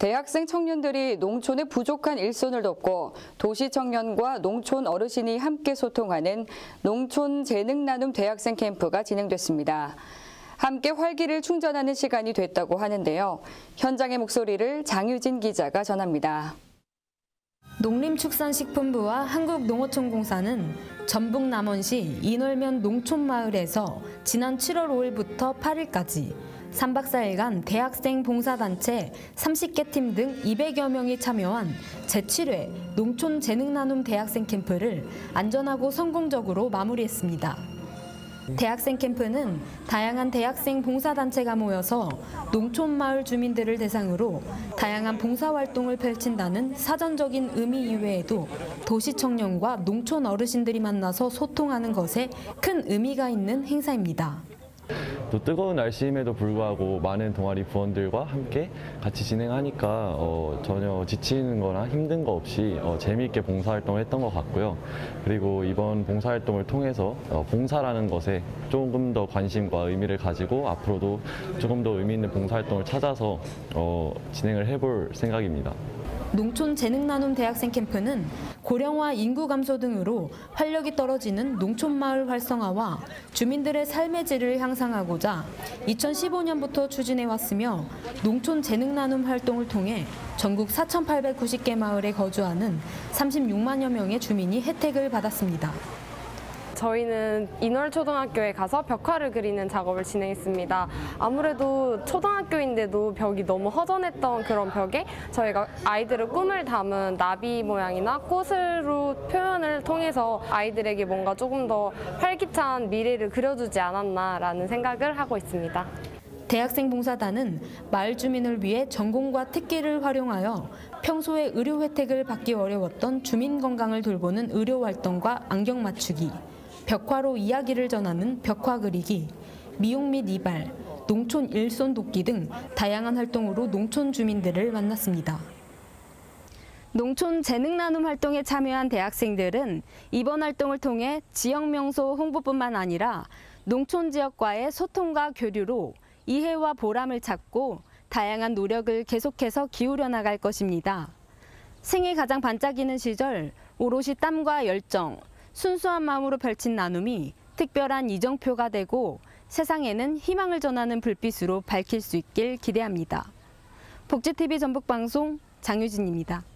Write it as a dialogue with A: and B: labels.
A: 대학생 청년들이 농촌의 부족한 일손을 돕고 도시 청년과 농촌 어르신이 함께 소통하는 농촌 재능 나눔 대학생 캠프가 진행됐습니다. 함께 활기를 충전하는 시간이 됐다고 하는데요. 현장의 목소리를 장유진 기자가 전합니다.
B: 농림축산식품부와 한국농어촌공사는 전북 남원시 인월면 농촌마을에서 지난 7월 5일부터 8일까지 3박 4일간 대학생 봉사단체 30개 팀 등 200여 명이 참여한 제7회 농촌 재능 나눔 대학생 캠프를 안전하고 성공적으로 마무리했습니다. 대학생 캠프는 다양한 대학생 봉사단체가 모여서 농촌 마을 주민들을 대상으로 다양한 봉사활동을 펼친다는 사전적인 의미 이외에도 도시 청년과 농촌 어르신들이 만나서 소통하는 것에 큰 의미가 있는 행사입니다.
C: 또 뜨거운 날씨임에도 불구하고 많은 동아리 부원들과 함께 같이 진행하니까 전혀 지치는 거나 힘든 거 없이 재미있게 봉사활동을 했던 것 같고요. 그리고 이번 봉사활동을 통해서 봉사라는 것에 조금 더 관심과 의미를 가지고 앞으로도 조금 더 의미 있는 봉사활동을 찾아서 진행을 해볼 생각입니다.
B: 농촌 재능 나눔 대학생 캠프는 고령화 인구 감소 등으로 활력이 떨어지는 농촌 마을 활성화와 주민들의 삶의 질을 향상하고자 2015년부터 추진해 왔으며 농촌 재능 나눔 활동을 통해 전국 4,890개 마을에 거주하는 36만여 명의 주민이 혜택을 받았습니다.
D: 저희는 인월초등학교에 가서 벽화를 그리는 작업을 진행했습니다. 아무래도 초등학교인데도 벽이 너무 허전했던 그런 벽에 저희가 아이들의 꿈을 담은 나비 모양이나 꽃으로 표현을 통해서 아이들에게 뭔가 조금 더 활기찬 미래를 그려주지 않았나라는 생각을 하고 있습니다.
B: 대학생 봉사단은 마을 주민을 위해 전공과 특기를 활용하여 평소에 의료 혜택을 받기 어려웠던 주민 건강을 돌보는 의료 활동과 안경 맞추기, 벽화로 이야기를 전하는 벽화 그리기, 미용 및 이발, 농촌 일손 돕기 등 다양한 활동으로 농촌 주민들을 만났습니다. 농촌 재능 나눔 활동에 참여한 대학생들은 이번 활동을 통해 지역 명소 홍보뿐만 아니라 농촌 지역과의 소통과 교류로 이해와 보람을 찾고 다양한 노력을 계속해서 기울여 나갈 것입니다. 생이 가장 반짝이는 시절 오롯이 땀과 열정, 순수한 마음으로 펼친 나눔이 특별한 이정표가 되고 세상에는 희망을 전하는 불빛으로 밝힐 수 있길 기대합니다. 복지TV 전북방송 장유진입니다.